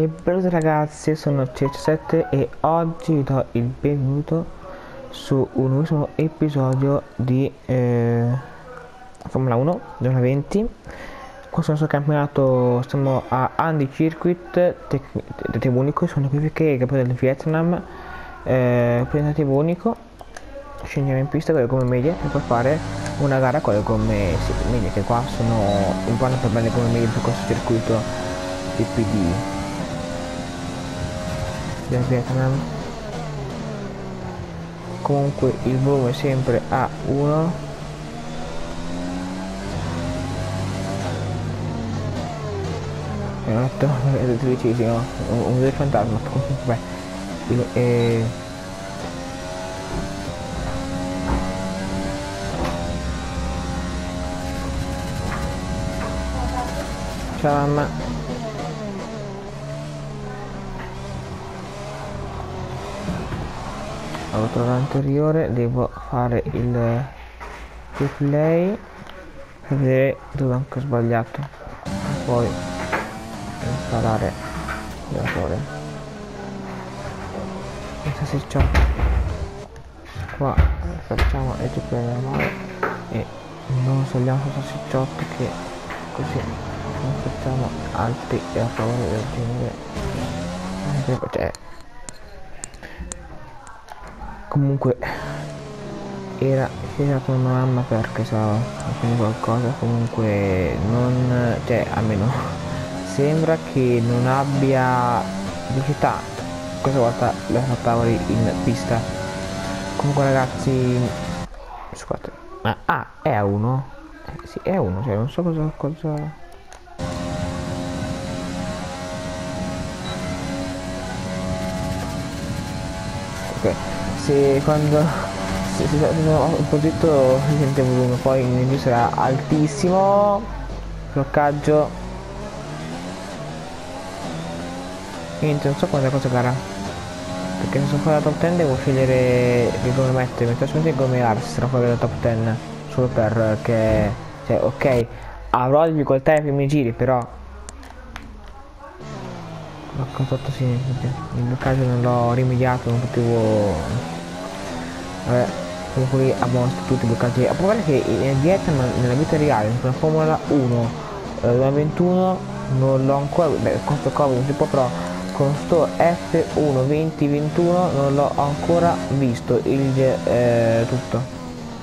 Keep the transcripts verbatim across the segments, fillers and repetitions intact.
E benvenuti ragazzi, sono C C sette e oggi vi do il benvenuto su un nuovo episodio di eh, Formula uno duemilaventi. Questo è il nostro campionato, siamo a Andy Circuit, tentativo unico, sono qualifiche che poi del Vietnam, eh, tentativo unico. Scendiamo in pista con le gomme medie per poi fare una gara con le gomme sì, medie, che qua sono un po' per belle gomme medie per questo circuito di P D del Vietnam. Comunque il volume è sempre a uno. È un attimo tredicesimo, un del fantasma, comunque e ciao mamma. Altro anteriore, devo fare il replay per vedere dove ho anche sbagliato, poi installare il motore. Questa si ciocca qua, facciamo il replay normale e non togliamo questa si ciocca, che così non facciamo altri errori del genere. Cioè, comunque era scelta una mamma perché stava facendo qualcosa, comunque non, cioè almeno sembra che non abbia velocità questa volta la Tauri in pista. Comunque ragazzi, scusate, ma ah, è a uno? Eh, sì, è a uno, cioè non so cosa cosa ok. Se quando se, se, sono un po' zitto si sente il volume, poi il mio sarà altissimo, bloccaggio, niente, non so quanta cosa gara, perché se sono fuori dalla top dieci devo scegliere che gomme mettere, mi trasmetto il gomme hard se sarà fuori dalla top dieci, solo perché, cioè ok, avrò difficoltà ai primi giri, però l'ho contatto sì, il bloccaggio non l'ho rimediato, non potevo. Vabbè, comunque qui abbiamo tutti i bloccaggi. A provare che in Vietnam, nella vita reale, nella Formula uno eh, duemilaventuno non l'ho ancora, beh con sto cover non si può, però con sto F uno venti ventuno non l'ho ancora visto il eh, tutto.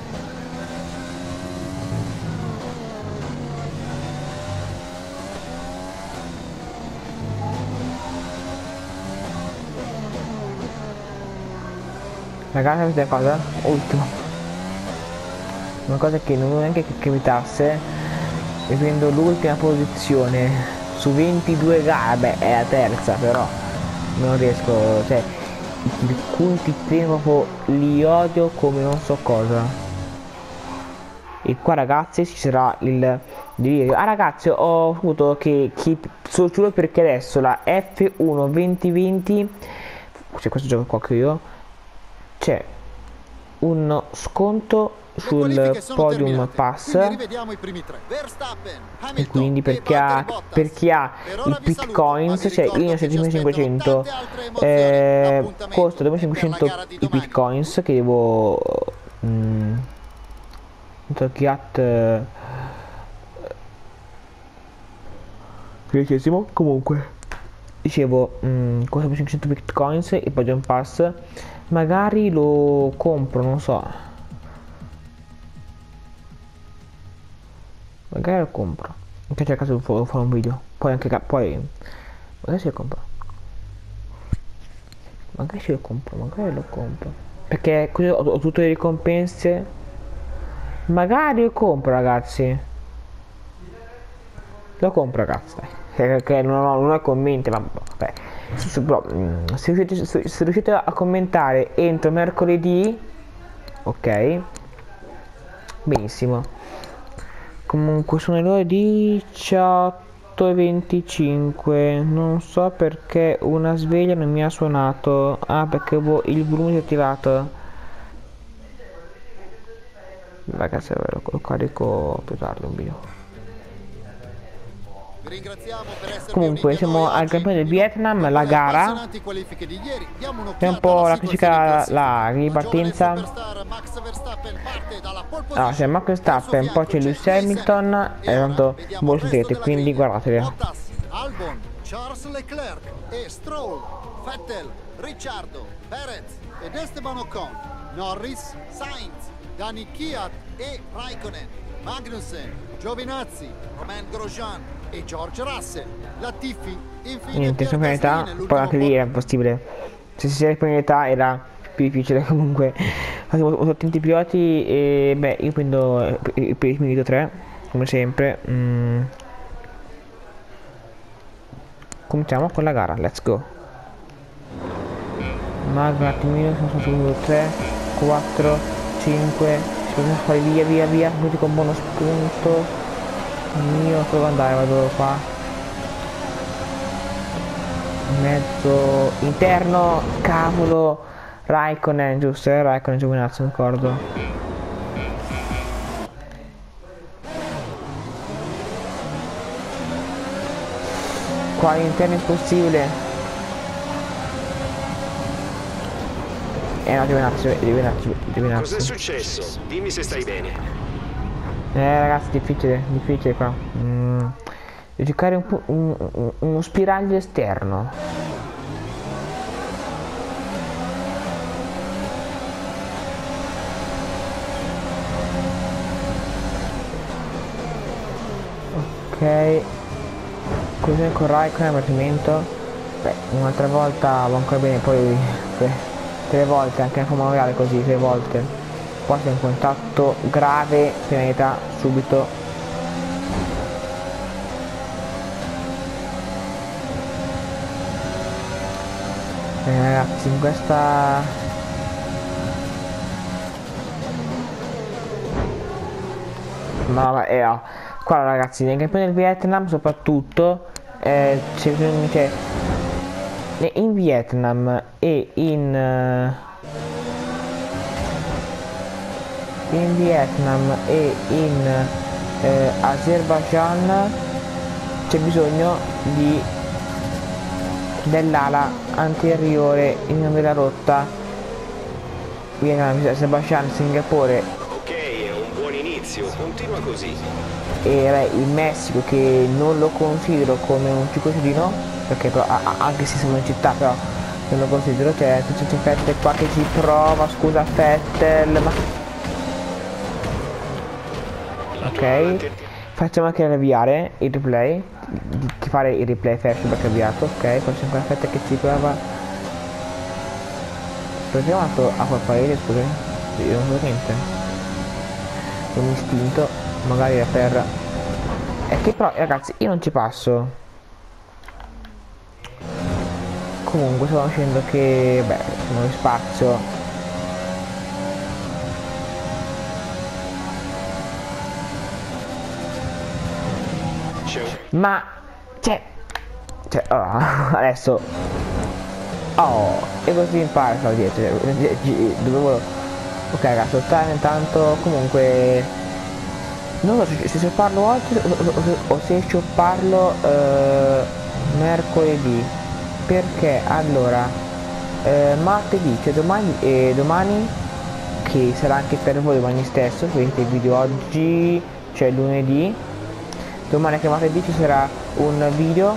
Ragazzi, questa cosa ultima, una cosa che non volevo neanche che capitasse, e prendo l'ultima posizione su ventidue gare, beh è la terza, però non riesco, cioè i circuiti proprio li odio come non so cosa. E qua ragazzi ci sarà il delirio. Ah ragazzi, ho avuto che, che solo perché adesso la F uno venti venti, cioè questo gioco qua che io, c'è uno sconto sul podium pass, e quindi per chi ha, per chi ha i bitcoins, cioè io ne ho settemilacinquecento, eh, costa duemilacinquecento i bitcoins che devo mm, Ghiat tredicesimo. Comunque dicevo, mm, costa duemilacinquecento bitcoins e podium pass, magari lo compro, non so, magari lo compro, mi piace a caso devo fare un video, poi anche poi magari se lo compro, magari se lo compro magari lo compro perché così ho, ho tutte le ricompense, magari lo compro ragazzi, lo compro ragazzi, dai, che non ho, non ho commenti, ma vabbè. Se, se, riuscite, se, se riuscite a commentare entro mercoledì, ok, benissimo. Comunque sono le ore diciotto e venticinque, non so perché una sveglia non mi ha suonato. Ah, perché boh, il volume è attivato. Ragazzi, lo, lo carico più tardi un video. Comunque siamo al campione del Vietnam, la gara è un po' la classica, la ripartenza. Ah, c'è Max Verstappen, poi c'è Lewis Hamilton e tanto voi lo sapete, quindi guardatele. Albon, Charles Leclerc e Stroll, Vettel, Ricciardo, Perez ed Esteban Ocon, Norris, Sainz, Dani Kvyat e Raikkonen, Magnussen, Giovinazzi, Romain Grosjean e George Russell, Latifi, infine Niente, Pierre in età, Gasly poi anche lì era impossibile. Se si era in età era più difficile comunque. Ho tanti piloti e beh, io prendo il minuto tre, come sempre. Mm. Cominciamo con la gara, let's go. Mag un attimino, sono sul minuto tre, quattro, cinque, si possono fare via via via, quindi con buono spunto. Mio, dove andare, vado qua. Mezzo interno, cavolo. Raikkonen, giusto, eh? Raikkonen, Giovinazzi, non ricordo. Qua all'interno è impossibile. Eh no, Giovinazzi, Giovinazzi, Giovinazzi. Cos'è successo? Dimmi se stai bene. Eh ragazzi, difficile, difficile qua. Mm. Devo giocare un po' un, un, uno spiraglio esterno. Ok. Cos'è con Raikkonen abbattimento? Beh, un'altra volta va ancora bene, poi beh, tre volte, anche in Formula Reale così, tre volte. Qua c'è un contatto grave, pianeta, subito. Eh, ragazzi, in questa... Ma vabbè, eh, oh. Qua ragazzi, nei campioni del Vietnam soprattutto, eh, c'è in Vietnam e in... Uh, in Vietnam e in eh, Azerbaijan c'è bisogno di dell'ala anteriore in della rotta. Vietnam, Azerbaijan, Singapore. Ok, è un buon inizio, continua così. E beh, il Messico, che non lo considero come un ciclociclino, perché però, anche se siamo in città, però non lo considero. C'è c'è Vettel qua che ci prova, scusa Vettel, ma ok, facciamo anche avviare il replay, di fare il replay first perché è avviato. Ok, poi c'è ancora Vettel che ci prova. Proviamo a quel paese, scusi, io non so niente, un istinto magari è per... è che però ragazzi io non ci passo. Comunque stavo dicendo che beh, non ho spazio. Ma c'è cioè oh, adesso oh e così impara stavo dietro, dovevo ok ragazzi ottane intanto. Comunque non so se, se parlo oggi o, o, o se parlo eh, mercoledì, perché allora eh, martedì, cioè domani e domani, che sarà anche per voi domani stesso, vedete il video oggi, cioè lunedì. Domani che martedì ci sarà un video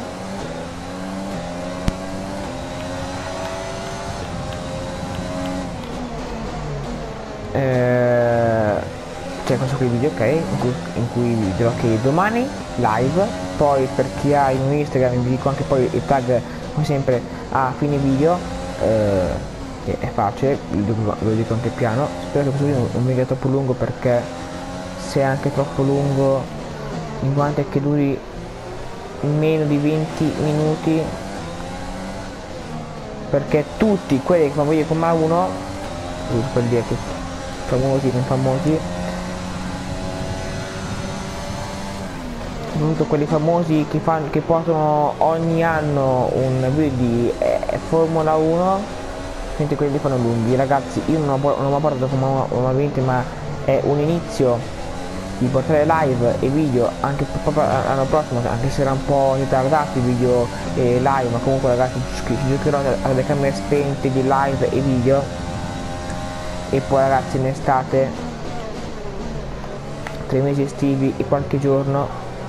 eh, cioè questo qui video, ok, in cui, in cui vi dirò che domani live. Poi per chi ha il mio Instagram vi dico anche poi il tag come sempre a fine video, eh, che è facile, ve lo dico anche piano. Spero che questo video non venga troppo lungo, perché se è anche troppo lungo in quanto è che duri meno di venti minuti, perché tutti quelli che fanno video con Ma uno, per dire che famosi, non famosi, soprattutto quelli famosi che fanno, che portano ogni anno un video di eh, Formula uno, mentre quelli fanno lunghi. Ragazzi, io non ho, non ho portato Formula uno venti, ma è un inizio di portare live e video anche proprio l'anno prossimo, anche se era un po' ritardati i video e live, ma comunque ragazzi ci giocherò alle camere spente di live e video. E poi ragazzi in estate, tre mesi estivi e qualche giorno,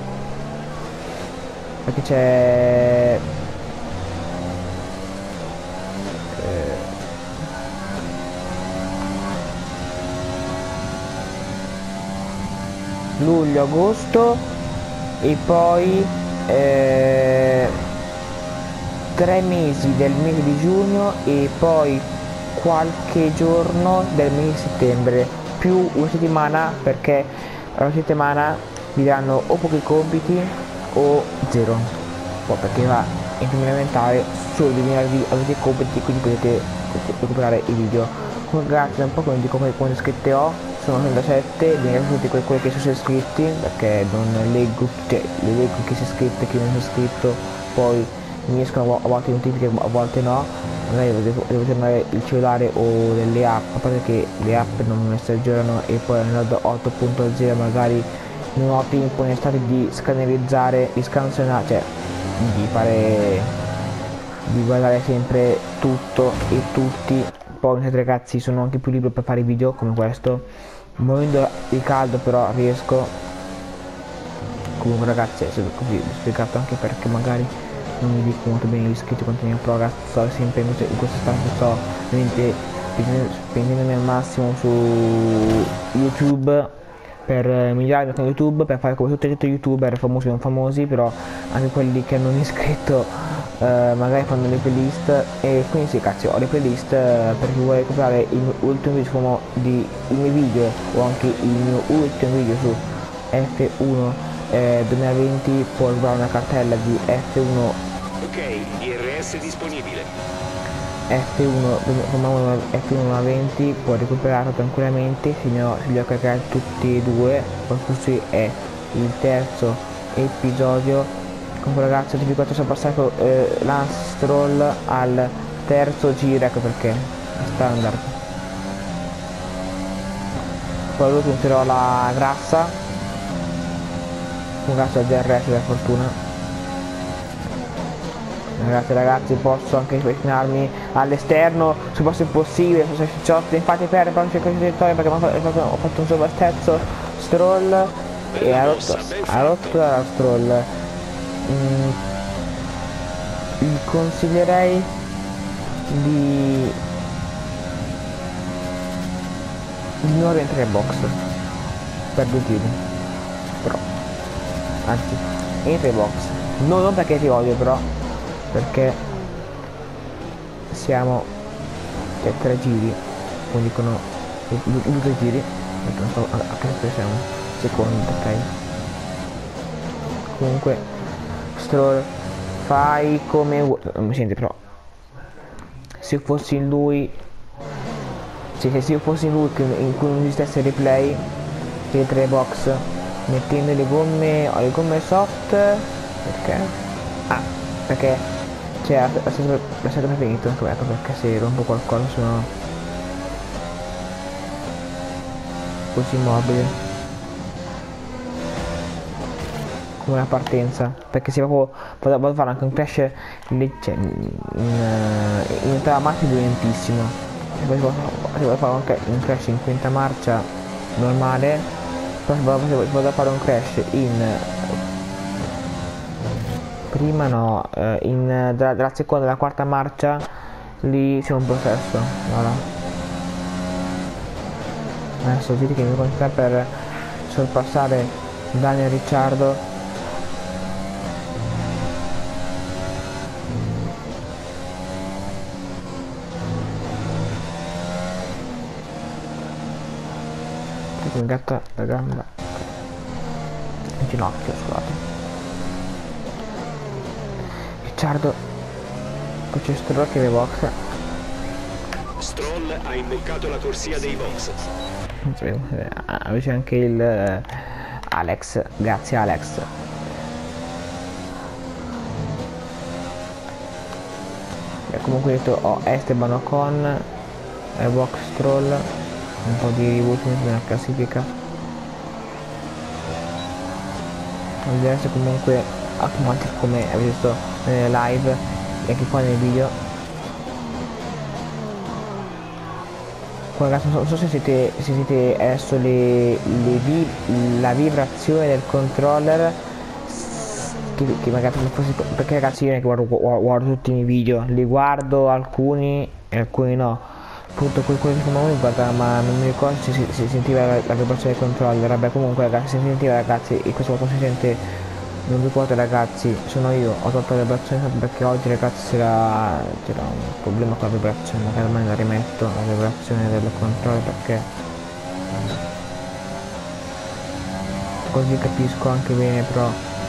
perché c'è luglio, agosto e poi eh, tre mesi del mese di giugno e poi qualche giorno del mese di settembre, più una settimana, perché una settimana vi danno o pochi compiti o zero, poi perché va in prima elementare solo di venire avete i compiti, quindi potete recuperare i video. Comunque ragazzi, un po' come dico quante iscritte ho, sono trentasette, vi ringrazio tutti quelli che sono iscritti, perché non leggo, cioè le leggo chi si è iscritto e chi non si è iscritto, poi mi escono a volte notifiche, a volte no, magari devo, devo tornare il cellulare o delle app, a parte che le app non mi si aggiornano e poi nell'Android otto punto zero magari non ho tempo in estate di scannerizzare, di scansionare, cioè di fare, di guardare sempre tutto e tutti. Poi ragazzi sono anche più libero per fare video come questo, muovendo il caldo però riesco. Comunque ragazzi, se così ho spiegato anche perché magari non mi dico molto bene gli iscritti quanti ne ho, però ragazzi sto sempre in questo, in questo stante, sto veramente spendendomi al massimo su YouTube per migliorare con YouTube, per fare come tutti gli youtuber famosi o non famosi, però anche quelli che hanno iscritto Uh, magari fanno le playlist. E quindi sì cazzo, ho le playlist uh, per chi vuole recuperare il mio ultimo video di i miei video o anche il mio ultimo video su F uno eh, duemilaventi, può recuperare una cartella di F uno. Ok, I R S disponibile. F uno F uno duemilaventi può recuperarlo tranquillamente, se ne ho, se li ho caricati tutti e due. Questo è il terzo episodio. Comunque ragazzi, ho difficoltà a passare eh, Lance Stroll al terzo giro, ecco perché è standard. Poi dopo punterò la grassa, un grasso al D R S per fortuna. Ragazzi ragazzi posso anche avvicinarmi all'esterno se fosse possibile, se c'ho infatti per però cerco di territorio perché ho fatto, ho fatto un sovrasterzo Stroll e ha rotto, ha rotto la Stroll. Mm, vi consiglierei di di non rientrare in box per due giri, però anzi entra in box, no, non perché ti odio, però perché siamo a tre giri, come dicono due tre giri, non so a che siamo secondi, ok. Comunque Stroll, fai come vuoi, non mi sente, però se fossi in lui, se, se io fossi in lui in cui non esistesse replay, le tre box mettendo le gomme, ho le gomme soft, perché? Ah, perché c'è la, la, la, la sera finito, ecco perché se rompo qualcosa sono così mobile come la partenza, perché se proprio vado, vado a fare anche un crash lì, cioè, in, in entrata marcia violentissimo, se poi vado a fare anche un crash in quinta marcia normale, poi vado, vado a fare un crash in prima no, in dalla, dalla seconda alla quarta marcia, lì c'è un processo. Voilà. Adesso dite che mi conta per sorpassare Daniel Ricciardo. Un gatto la gamba, il ginocchio, scusate. Ricciardo, poi c'è Stroll che è box. Stroll ha imboccato la corsia dei box. Ah, c'è anche il uh, Alex, grazie Alex. E comunque detto ho Esteban Ocon e box Stroll, un po' di rivolti nella classifica. adesso comunque automatico come avete visto nelle live e anche qua nel video. Poi ragazzi non so, non so se siete se siete adesso le, le vi, la vibrazione del controller che, che magari fosse, perché ragazzi io ne guardo, guardo, guardo tutti i miei video, li guardo alcuni e alcuni no, appunto quello che mi guarda, ma non mi ricordo se si, si sentiva la, la vibrazione del controller. Vabbè, comunque ragazzi si sentiva ragazzi, e questo quando si sente non vi ricordo ragazzi, sono io, ho tolto la vibrazione perché oggi ragazzi c'era un problema con la vibrazione, magari me la rimetto la vibrazione del controller perché così capisco anche bene, però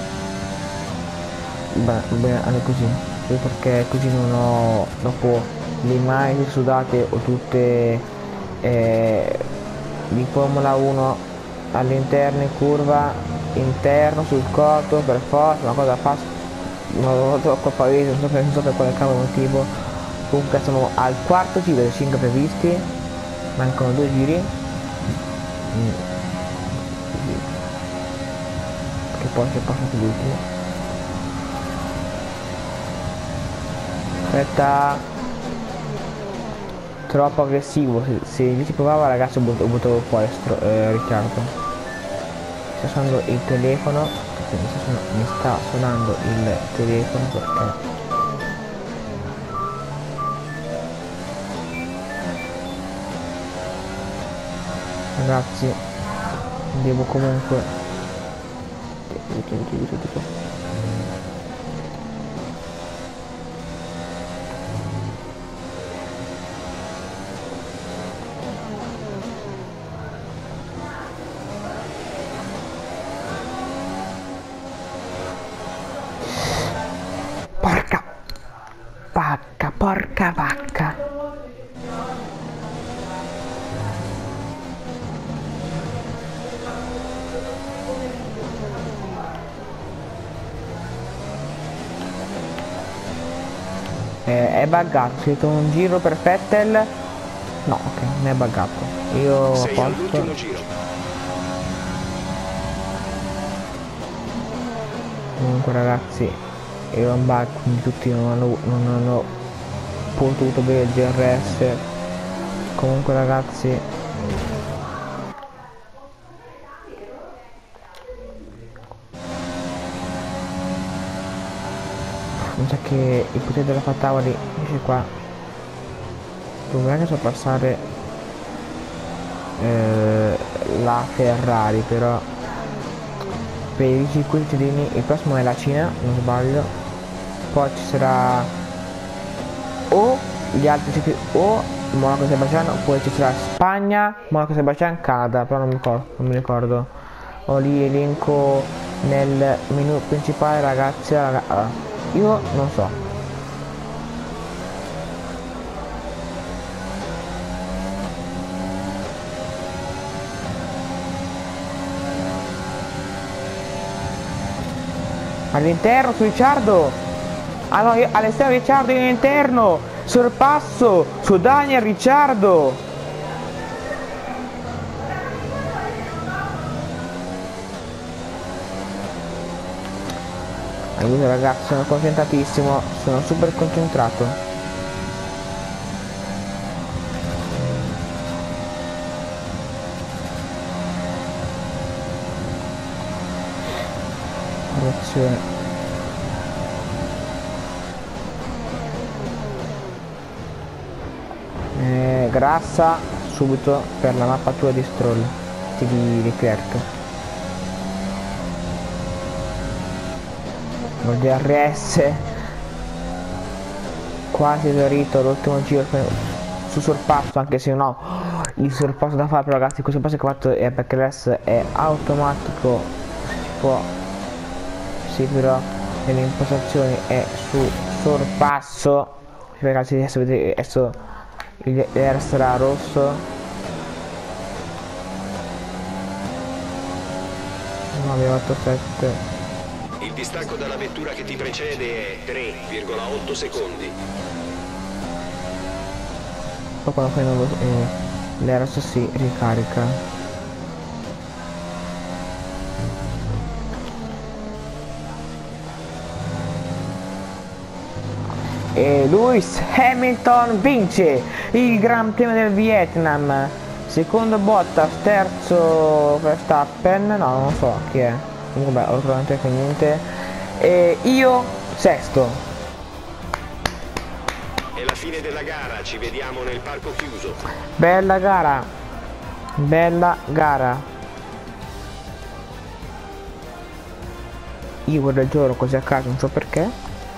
beh, beh, anche così, perché così non ho dopo le immagini sudate o tutte eh, di Formula uno all'interno in curva, interno sul corto per forza, una cosa fa non troppo palese, non so per, non so per quale cavolo motivo. Comunque siamo al quarto giro dei cinque previsti, mancano due giri mm. che poi si è passato l'ultimo. Aspetta, troppo aggressivo, se, se invece provava ragazzi ho buttato fuori eh, Riccardo. Sta suonando il telefono, mi sta, suonando, mi sta suonando il telefono perché ragazzi devo comunque porca vacca, porca vacca. Eh, è buggato, ho scritto un giro per Vettel. No, ok, non è buggato. Io sei posto. all'ultimo giro. Comunque ragazzi, era un bug, quindi tutti non hanno, non hanno potuto vedere il G R S. Comunque ragazzi, mi sa che il potere della Fatawari esce qua. Dovrei sorpassare eh, la Ferrari, però per i circuiti cittadini il prossimo è la Cina, non sbaglio, poi ci sarà o gli altri circuiti o Monaco e Azerbaijan, oppure ci sarà Spagna, Monaco e Azerbaijan, Canada, però non mi ricordo, non mi ricordo. Ho lì elenco nel menu principale ragazzi. Allora, io non so. All'interno su Ricciardo, ah no, all'esterno Ricciardo, all'interno sorpasso su Daniel Ricciardo. Aiuto ragazzi, sono concentratissimo, sono super concentrato. Attenzione. Eh, grassa subito per la mappatura di Stroll di Leclerc. Il D R S quasi esaurito l'ultimo giro su sorpasso, anche se no il sorpasso da fare, però ragazzi questo sorpasso che ho fatto è perché adesso è automatico, si può, sì, però nelle impostazioni è su sorpasso. Ragazzi adesso vedete, adesso il D R S sarà rosso. nove otto sette. Il distacco dalla vettura che ti precede è tre virgola otto secondi. Poi quando fai nuovo eh, l'R S si ricarica. e Lewis Hamilton vince il Gran Premio del Vietnam. Secondo Bottas, terzo Verstappen, no non so chi è, comunque beh, ho trovato niente, e io sesto. È la fine della gara, ci vediamo nel parco chiuso. Bella gara, bella gara. Io guardo il gioco così a caso, non so perché.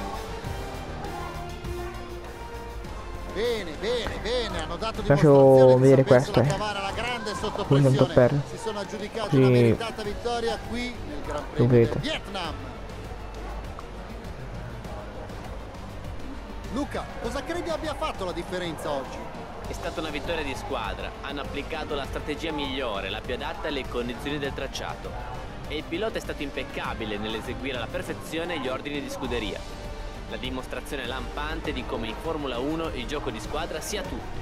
Bene, bene, bene, hanno dato Faccio vedere questo. la grande sotto Quindi un po' per si sono aggiudicati sì, una meritata vittoria qui nel Gran Premio del Vietnam. Luca, cosa credi abbia fatto la differenza oggi? È stata una vittoria di squadra, hanno applicato la strategia migliore, la più adatta alle condizioni del tracciato. E il pilota è stato impeccabile nell'eseguire alla perfezione gli ordini di scuderia. La dimostrazione lampante di come in Formula uno il gioco di squadra sia tutto.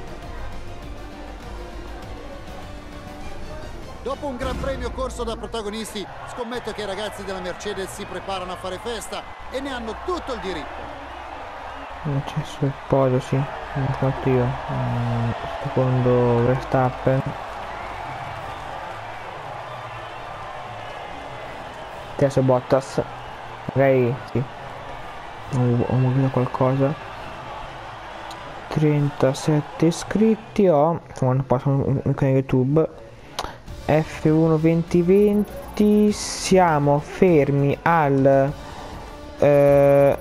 Dopo un gran premio corso da protagonisti, scommetto che i ragazzi della Mercedes si preparano a fare festa e ne hanno tutto il diritto. Non c'è sul podio, sì, l'ho fatto io. Mm, secondo Verstappen. Terzo Bottas. Magari sì. Ho, ho movito qualcosa. trentasette iscritti ho. Quando passo un canale YouTube. F uno venti venti. Siamo fermi al eh,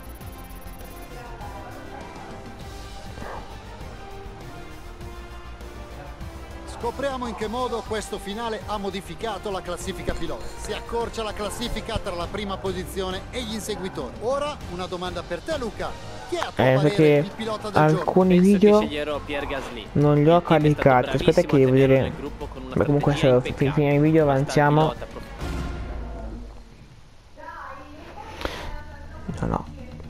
Scopriamo in che modo questo finale ha modificato la classifica pilota. Si accorcia la classifica tra la prima posizione e gli inseguitori. Ora una domanda per te, Luca. Chi è a tuo eh, parere il pilota del alcuni giorno? video non li ho caricati. Aspetta che devo vedere. Beh, comunque se finiamo il video avanziamo. No no.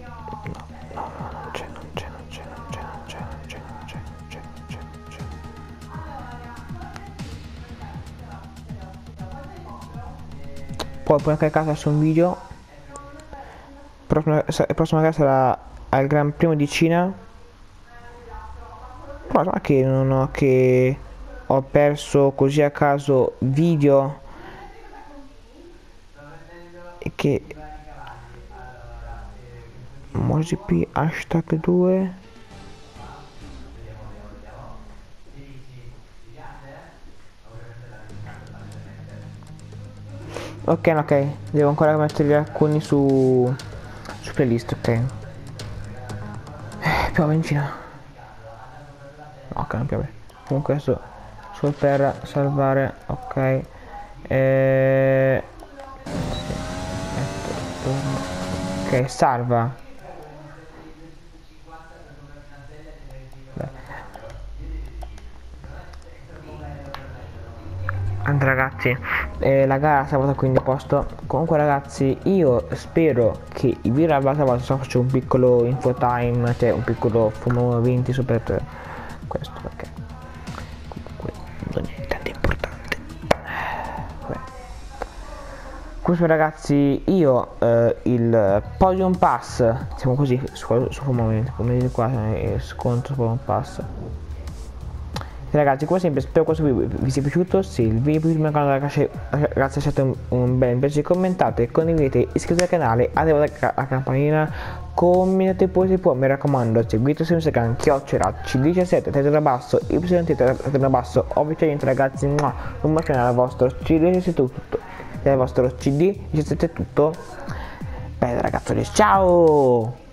Poi puoi caricare su un video. Prossima, la prossima gara sarà al Gran Premio di Cina. Però ma che non ho che ho perso così a caso video e che MotoGP hashtag due. Ok, ok, devo ancora metterli alcuni su su playlist, ok. Eh, piove in Cina. No, ok, non piove. Comunque adesso solo per salvare, ok. Eh... Ok, salva. Anche ragazzi, eh, la gara sabato quindi a posto. Comunque ragazzi, io spero che il video della volta so faccio un piccolo info time, cioè un piccolo Formula uno venti su per questo, perché comunque non è tanto importante. Vabbè. Questo ragazzi, io eh, il Podium Pass, siamo così su, su Formula uno, come vedete qua è sconto su Podium Pass. Ragazzi, come sempre spero questo video vi sia piaciuto. Se il video vi è piaciuto, ragazzi, lasciate un, un bel mi piace, commentate, condividete, iscrivetevi al canale, attivate la campanina, commentate poi se può, mi raccomando, seguite su Instagram chiocciola C D diciassette, testa da basso, Y testa da basso, ovviamente ragazzi, un bacione al vostro C D diciassette tutto, al vostro C D diciassette tutto. Bene ragazzi, ciao!